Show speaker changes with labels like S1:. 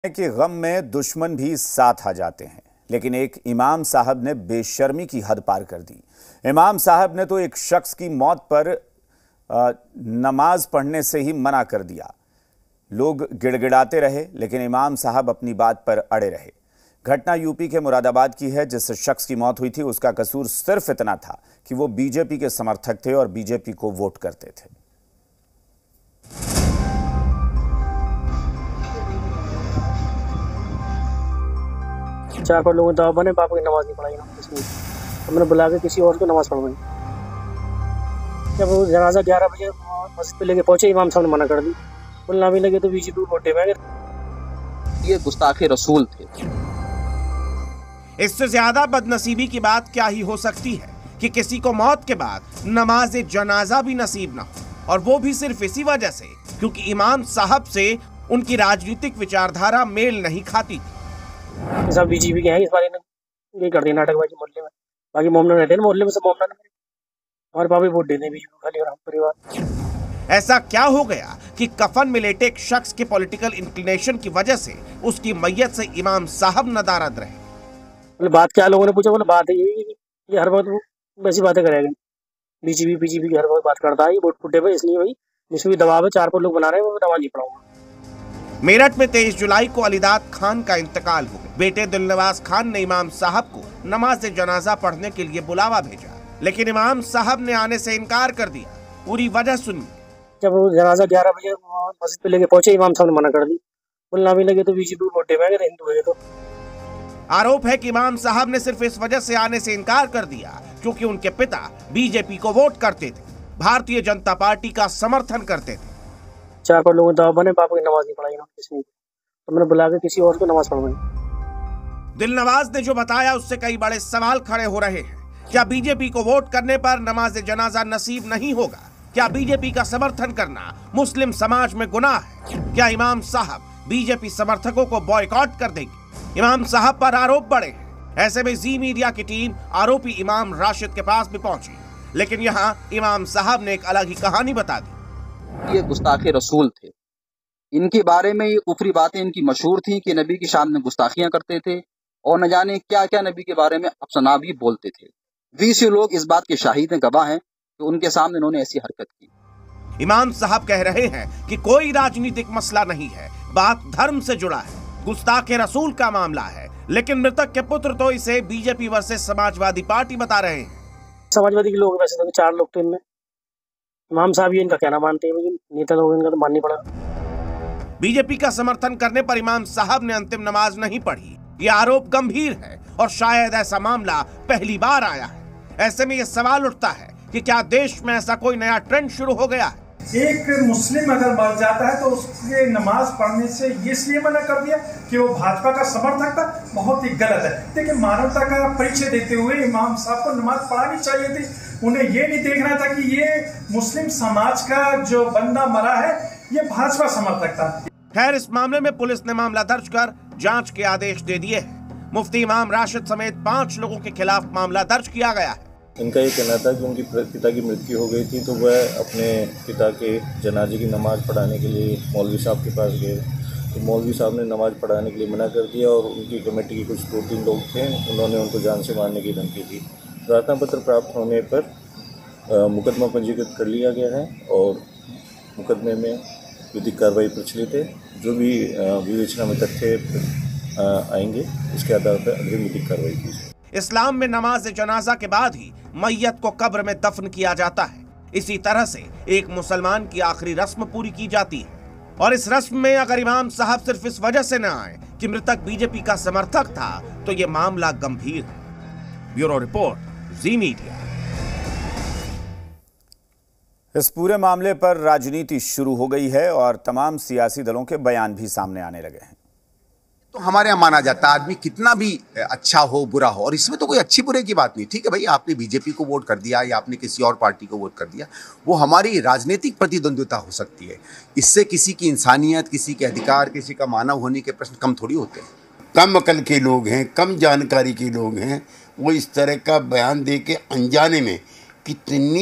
S1: के गम में दुश्मन भी साथ आ जाते हैं, लेकिन एक इमाम साहब ने बेशर्मी की हद पार कर दी। इमाम साहब ने तो एक शख्स की मौत पर नमाज पढ़ने से ही मना कर दिया। लोग गिड़गिड़ाते रहे, लेकिन इमाम साहब अपनी बात पर अड़े रहे। घटना यूपी के मुरादाबाद की है। जिस शख्स की मौत हुई थी, उसका कसूर सिर्फ इतना था कि वो बीजेपी के समर्थक थे और बीजेपी को वोट करते थे।
S2: चार पर लोगों दवा बने, पापा की नमाज नहीं पढ़ाई ना इसमें, तो मैंने बुला के किसी और को नमाज पढ़वाई। जब वो जनाजा 11 बजे मस्जिद पे लेके पहुंचे, इमाम साहब ने मना कर दी। बोलना भी लगे तो बीजेपी वोटे में।
S3: ये गुस्ताखे रसूल थे।
S4: इससे ज्यादा बदनसीबी की बात क्या ही हो सकती है कि किसी को मौत के बाद नमाज जनाजा भी नसीब ना हो, और वो भी सिर्फ इसी वजह से क्योंकि इमाम साहब से उनकी राजनीतिक विचारधारा मेल नहीं खाती थी।
S2: सब बीजेपी के हैं, इस बार ये कर दिया नाटकबाजी मोहल्ले में। बाकी मोमडन रहते हैं मोहल्ले में, सब मोमडन और पापा वोट देते हैं बीजेपी खाली, और हम परिवार।
S4: ऐसा क्या हो गया कि कफन में लेटे एक शख्स के पॉलिटिकल इंक्लिनेशन की वजह से उसकी मैयत से इमाम साहब नदारद रहे?
S2: बोले बात क्या, लोगों ने पूछा, बोले बात है ये हर वक्त वैसी बातें करेगा। बीजेपी की हर वक्त बात करता है, ये वोट फुटे पे, इसलिए भाई जिसमें भी दबाव है, 4 पर लोग बना रहे हैं, वो नमाज नहीं पढ़ाऊंगा।
S4: मेरठ में 23 जुलाई को अलीदाद खान का इंतकाल हो गया। बेटे दिलनवाज खान ने इमाम साहब को नमाज जनाजा पढ़ने के लिए बुलावा भेजा, लेकिन इमाम साहब ने आने से इनकार कर दिया। पूरी वजह सुनिए।
S2: जब वो जनाजा 11 बजे मस्जिद पे लेके पहुंचे, इमाम साहब ने मना कर दी। बोलना भी लगे तो बीजेपी वोटे में, अगर हिंदू है तो।
S4: आरोप है कि इमाम साहब ने सिर्फ इस वजह से आने से इनकार कर दिया क्योंकि उनके पिता बीजेपी को वोट करते थे, भारतीय जनता पार्टी का समर्थन करते थे।
S2: 4 पर लोगों दवा बने, पापा की नमाज नहीं पढ़ाई ना इसमें, तो मैंने बुला के किसी और को नमाज पढ़वाई।
S4: दिलनवाज ने जो बताया उससे कई बड़े सवाल खड़े हो रहे हैं। क्या बीजेपी को वोट करने पर नमाज जनाजा नसीब नहीं होगा? क्या बीजेपी का समर्थन करना मुस्लिम समाज में गुनाह है? क्या इमाम साहब बीजेपी समर्थकों को बॉयकॉट कर देंगे? इमाम साहब पर आरोप बढ़े हैं। ऐसे में जी मीडिया की टीम आरोपी इमाम राशिद के पास भी पहुंची, लेकिन यहाँ इमाम साहब ने एक अलग ही कहानी बता दी।
S3: ये गुस्ताखे रसूल थे। इनके बारे में ये ऊपरी बातें इनकी मशहूर थी कि नबी की शान में गुस्ताखियां करते थे और न जाने क्या क्या नबी के बारे में अफसाना भी बोलते थे। 20 लोग इस बात के शाहिद हैं, गवाह हैं कि उनके सामने इन्होंने ऐसी हरकत की।
S4: इमाम साहब कह रहे हैं कि कोई राजनीतिक मसला नहीं है, बात धर्म से जुड़ा है, गुस्ताखे रसूल का मामला है। लेकिन मृतक के पुत्र तो इसे बीजेपी वर्सेस समाजवादी पार्टी बता रहे हैं।
S2: समाजवादी के लोग वैसे तो 4 लोग थे इनमें। इमाम साहब ये इनका कहना मानते हैं, लेकिन नेता लोग इनका तो माननी पड़ा।
S4: बीजेपी का समर्थन करने पर इमाम साहब ने अंतिम नमाज नहीं पढ़ी, ये आरोप गंभीर है और शायद ऐसा मामला पहली बार आया है। ऐसे में ये सवाल उठता है कि क्या देश में ऐसा कोई नया ट्रेंड शुरू हो गया है?
S5: एक मुस्लिम अगर मर जाता है तो उसके नमाज पढ़ने से इसलिए मना कर दिया कि वो भाजपा का समर्थक था, बहुत ही गलत है। देखिए, मानवता का परिचय देते हुए इमाम साहब को नमाज पढ़ानी चाहिए थी। उन्हें ये नहीं देखना था कि ये मुस्लिम समाज का जो बंदा मरा है ये भाजपा समर्थक था।
S4: खैर, इस मामले में पुलिस ने मामला दर्ज कर जांच के आदेश दे दिए हैं। मुफ्ती इमाम राशिद समेत 5 लोगों के खिलाफ मामला दर्ज किया गया है।
S6: इनका ये कहना था कि उनकी पिता की मृत्यु हो गई थी, तो वह अपने पिता के जनाजे की नमाज़ पढ़ाने के लिए मौलवी साहब के पास गए, तो मौलवी साहब ने नमाज़ पढ़ाने के लिए मना कर दिया और उनकी कमेटी के कुछ 2-3 लोग थे, उन्होंने उनको जान से मारने की धमकी दी। प्रार्थना पत्र प्राप्त होने पर मुकदमा पंजीकृत कर लिया गया है और मुकदमे में विधिक कार्रवाई प्रचलित है। जो भी विवेचना में तथ्य आएंगे उसके आधार पर अग्रिम विधिक कार्रवाई की जाएगी।
S4: इस्लाम में नमाज जनाजा के बाद ही मैयत को कब्र में दफन किया जाता है। इसी तरह से एक मुसलमान की आखिरी रस्म पूरी की जाती है, और इस रस्म में अगर इमाम साहब सिर्फ इस वजह से न आए कि मृतक बीजेपी का समर्थक था, तो ये मामला गंभीर है। Bureau report, Zee media.
S1: इस पूरे मामले पर राजनीति शुरू हो गई है और तमाम सियासी दलों के बयान भी सामने आने लगे हैं।
S7: तो हमारे यहाँ माना जाता है आदमी कितना भी अच्छा हो बुरा हो, और इसमें तो कोई अच्छी बुरे की बात नहीं। ठीक है भाई, आपने बीजेपी को वोट कर दिया या आपने किसी और पार्टी को वोट कर दिया, वो हमारी राजनीतिक प्रतिद्वंद्विता हो सकती है। इससे किसी की इंसानियत, किसी के अधिकार, किसी का मानव होने के प्रश्न कम थोड़ी होते हैं।
S8: कम अकल के लोग हैं, कम जानकारी के लोग हैं, वो इस तरह का बयान दे के अनजाने में कितनी